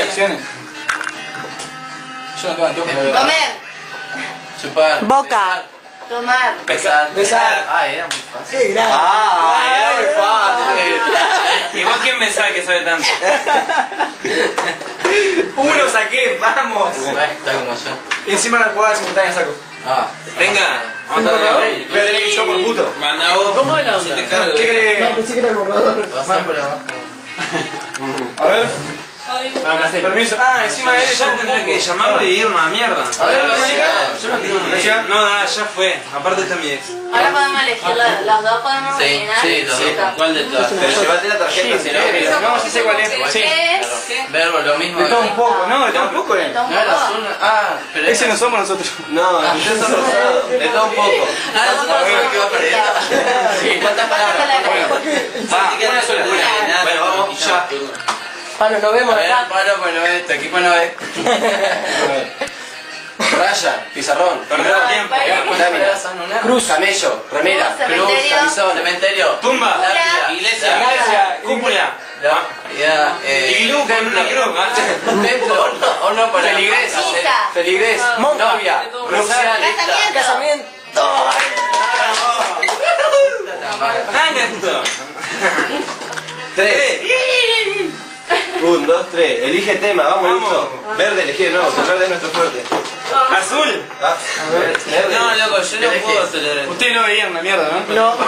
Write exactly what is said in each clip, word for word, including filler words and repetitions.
acciones. Yo no tengo anteojos. Comer. Chupar. Boca. Tomar. Besar. Besar. Ay, era muy fácil. Qué grande. Ay, era muy fácil. ¿Y vos quién me sabe que sabe tanto? Uno saqué, vamos. Está como yo. Y encima la jugada simultánea saco. Ah. Venga, vamos a ver. Voy a tener que ir yo por puto. Manda vos. ¿Cómo es la Si onda? te cargo. ¿Qué crees? Pensé que era el borrador. Pasá por abajo. A ver. Permiso. Ah, encima de él Ya tendré que llamarlo y irnos a la mierda. A ver, Yo no tengo No, no, ya fue. Aparte está mi ex. Ahora podemos elegir la- las dos, podemos Sí, rellenar. sí, los dos. ¿Cuál de todas? Pero llevate la tarjeta, si no. No, sí sé cuál es. Sí. ¿Qué es? Verbo, lo mismo. De todo un poco, no, de todo un poco, eh. No era azul. Ah, pero Ese no somos nosotros. No, ustedes son rosados. De todo un poco. Ah, nosotros somos que va perdiendo. Sí, ¿cuántas palabras? Ah, una sola. Bueno, vamos, ya. Pablo, nos A vemos ver, acá. paro, pues no ve, tu equipo no ve. Raya, pizarrón, Perdemos tiempo. Lámina, cruz, camello, remera, Cruz, cruz, cementerio. camisón, cementerio, Tumba. lápida, Iglesia. iglesia, Cúpula. ya, eh, Iglú con una cruz. templo, o no, para feligres, Hija. feligres, novia, Rocial, Casamiento. Hangesto. tres. Un, dos, tres. Elige tema, vamos, Vamos. listo. Verde, elegí de nuevo, que el verde es nuestro fuerte. Azul. Ah, verde. No, loco, yo no puedo acelerar esto. Ustedes no veían una mierda, ¿no? No.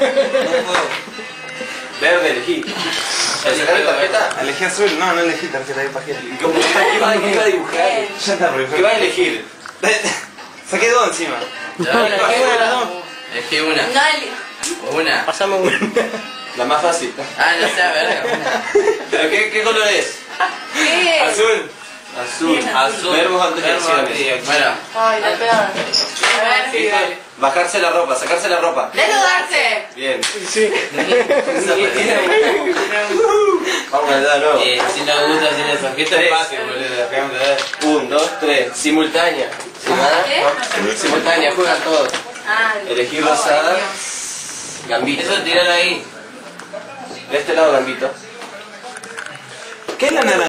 Verde, elegí. ¿Le sacaron tarjeta? Elegí azul. No, no elegí tarjeta de pajera. ¿Cómo? ¿Qué va, qué va a dibujar? Ya está, ¿Qué va a elegir? Saqué dos encima. Ya, Elegí una de las dos. elegí una, No, el- una. Pasame una. La más fácil. Ah, no sé, verga, una. ¿Pero qué, qué color es? ¿qué? Azul. Azul. Azul. Verbos antes de Verbo acciones. antes de- Bueno, Ay, la peor. A ver. Bajarse la ropa, sacarse la ropa. Desnudarse. Bien. Sí. Vamos a dar de nuevo. eh, si no gusta hacer eso, que esto es fácil, boludo, acabamos de ver. Un, dos, tres. Simultánea. ¿Qué? Simultánea, juegan todos. Ah, Elegí rosada. Ay, Gambito. Eso tiralo ahí. De este lado, Gambito. ¿Qué es la naranja?